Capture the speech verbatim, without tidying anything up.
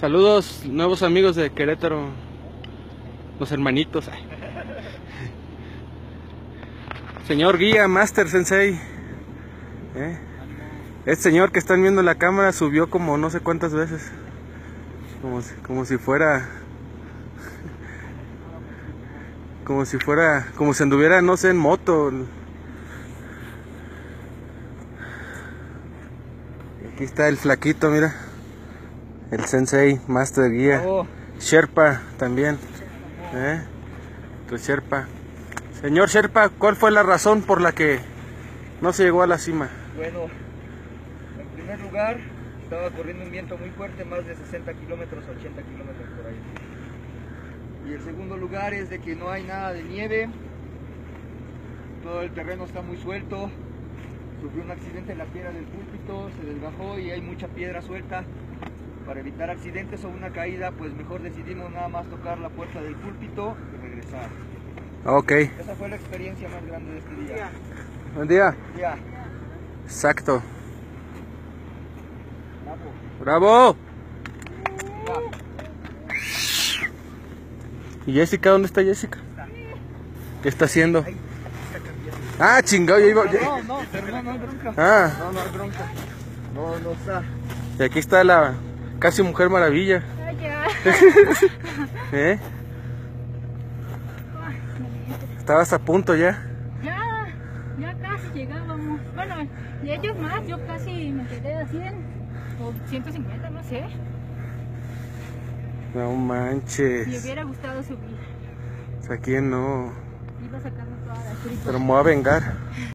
Saludos, nuevos amigos de Querétaro, los hermanitos. Señor guía, Master Sensei. ¿Eh? Este señor que están viendo en la cámara subió como no sé cuántas veces. Como si, como si fuera... Como si fuera... Como si anduviera, no sé, en moto. Aquí está el flaquito, mira. El Sensei, Master Guía. Oh. Sherpa también. ¿Eh? Tu Sherpa. Señor Sherpa, ¿cuál fue la razón por la que no se llegó a la cima? Bueno, en primer lugar, estaba corriendo un viento muy fuerte, más de sesenta kilómetros, ochenta kilómetros por ahí. Y el segundo lugar es de que no hay nada de nieve, todo el terreno está muy suelto. Sufrió un accidente en la piedra del púlpito, se desgajó y hay mucha piedra suelta. Para evitar accidentes o una caída, pues mejor decidimos nada más tocar la puerta del púlpito y regresar. Ok. Esa fue la experiencia más grande de este día. Buen día. Ya. Exacto. Bravo. ¡Bravo! ¿Y Jessica? ¿Dónde está Jessica? ¿Qué está haciendo? Ah, chingado, ya iba... ya- No, no, pero no, no hay bronca. Ah, No, no hay bronca. No, no está. y aquí está la casi Mujer Maravilla. Ay, ya. ¿Eh? Estabas a punto ya. Ya, ya casi llegábamos. Bueno, y ellos más, yo casi me quedé a cien o ciento cincuenta, no sé. No Me manches. hubiera gustado subir. ¿A quién no? Iba sacando toda la tripa. Pero me voy a vengar.